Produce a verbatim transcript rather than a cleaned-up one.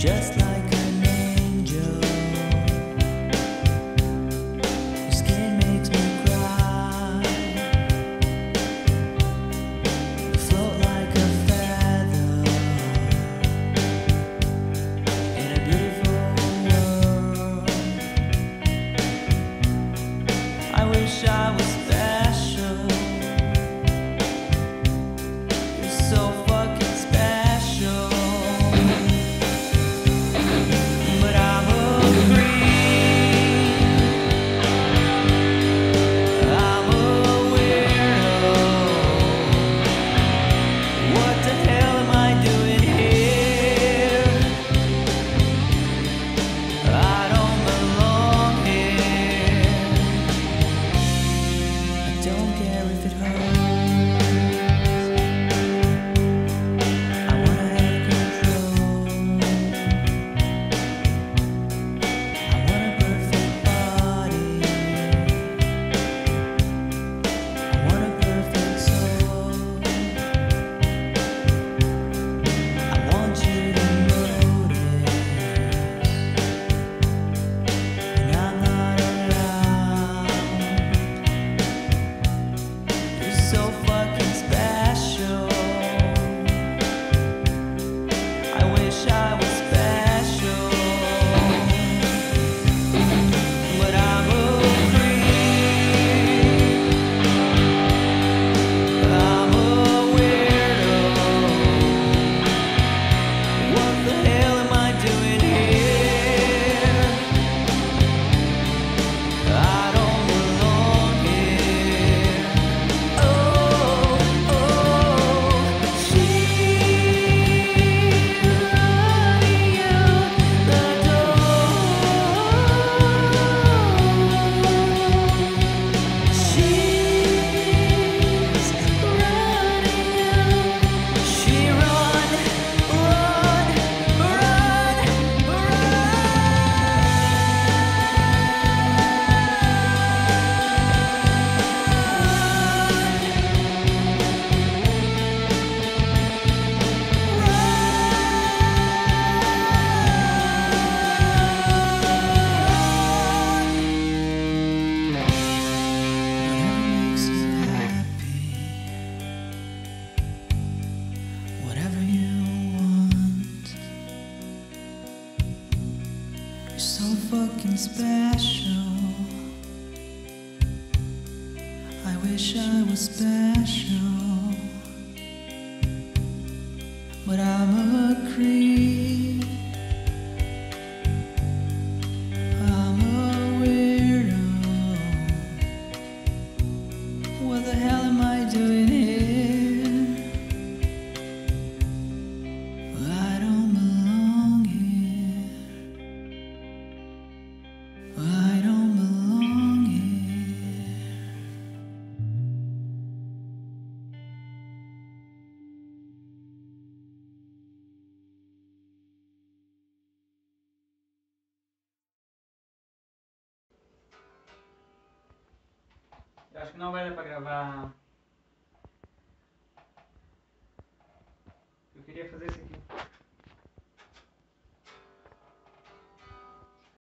just like an angel. Your skin makes me cry. You float like a feather in a beautiful world. I wish I was special. You're so fucking special. But I'm a creep. I'm a weirdo. What the hell am I doing here? I don't belong here. I don't care if it hurts. I wanna have control. I want a perfect body. I want a perfect soul. I want you to notice when I'm not around. You're so fucking special. I wish I was special. But I'm a creep. I'm a weirdo. What the hell am I doing here? I don't belong here. Oh, oh, she's running out the door. She's running out. She run, run, run, whatever you want. You're so fucking special. I wish I was special. But I'm a creep. I'm a weirdo. What the hell am I doing here? I don't belong here. I don't belong here. Eu acho que não vai dar pra gravar. Eu queria fazer